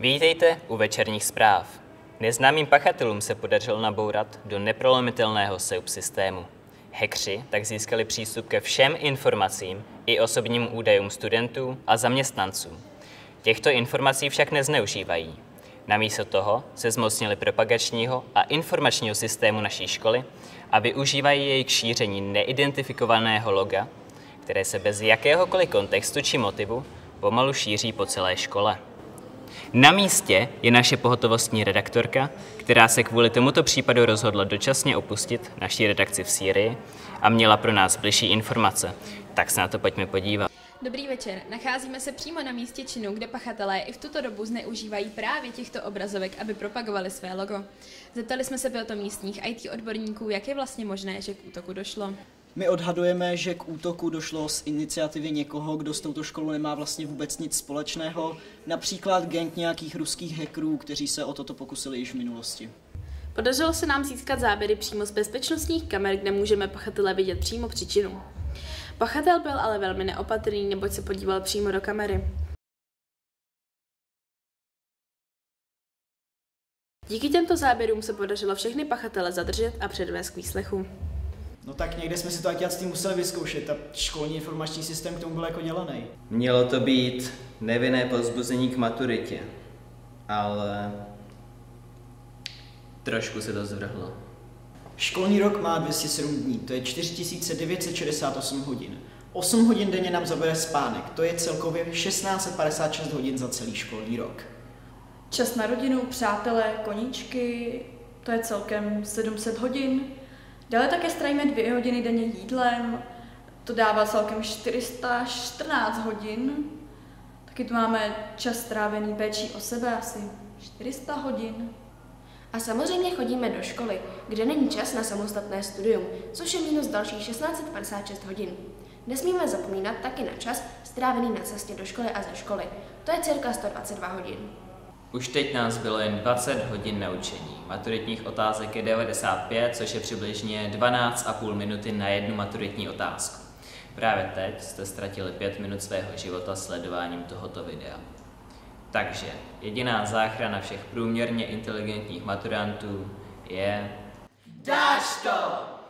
Vítejte u večerních zpráv. Neznámým pachatelům se podařilo nabourat do neprolomitelného SEUP systému. Hackři tak získali přístup ke všem informacím i osobním údajům studentů a zaměstnanců. Těchto informací však nezneužívají. Namísto toho se zmocnili propagačního a informačního systému naší školy a využívají jej k šíření neidentifikovaného loga, které se bez jakéhokoliv kontextu či motivu pomalu šíří po celé škole. Na místě je naše pohotovostní redaktorka, která se kvůli tomuto případu rozhodla dočasně opustit naší redakci v Sýrii a měla pro nás bližší informace. Tak se na to pojďme podívat. Dobrý večer. Nacházíme se přímo na místě činu, kde pachatelé i v tuto dobu zneužívají právě těchto obrazovek, aby propagovali své logo. Zeptali jsme se proto místních IT odborníků, jak je vlastně možné, že k útoku došlo. My odhadujeme, že k útoku došlo z iniciativy někoho, kdo s touto školou nemá vlastně vůbec nic společného, například gang nějakých ruských hackerů, kteří se o toto pokusili již v minulosti. Podařilo se nám získat záběry přímo z bezpečnostních kamer, kde můžeme pachatele vidět přímo při činu. Pachatel byl ale velmi neopatrný, neboť se podíval přímo do kamery. Díky těmto záběrům se podařilo všechny pachatele zadržet a předvést k výslechu. No tak někde jsme si to s tím museli vyzkoušet a školní informační systém k tomu byl jako dělaný. Mělo to být nevinné povzbuzení k maturitě, ale trošku se to zvrhlo. Školní rok má 207 dní, to je 4968 hodin. 8 hodin denně nám zabere spánek, to je celkově 1656 hodin za celý školní rok. Čas na rodinu, přátelé, koníčky, to je celkem 700 hodin. Dále také strávíme 2 hodiny denně jídlem, to dává celkem 414 hodin. Taky tu máme čas strávený péčí o sebe, asi 400 hodin. A samozřejmě chodíme do školy, kde není čas na samostatné studium, což je minus dalších 1656 hodin. Nesmíme zapomínat taky na čas strávený na cestě do školy a ze školy. To je cirka 122 hodin. Už teď nás bylo jen 20 hodin na učení. Maturitních otázek je 95, což je přibližně 12,5 minuty na jednu maturitní otázku. Právě teď jste ztratili 5 minut svého života sledováním tohoto videa. Takže jediná záchrana všech průměrně inteligentních maturantů je... Dáš to!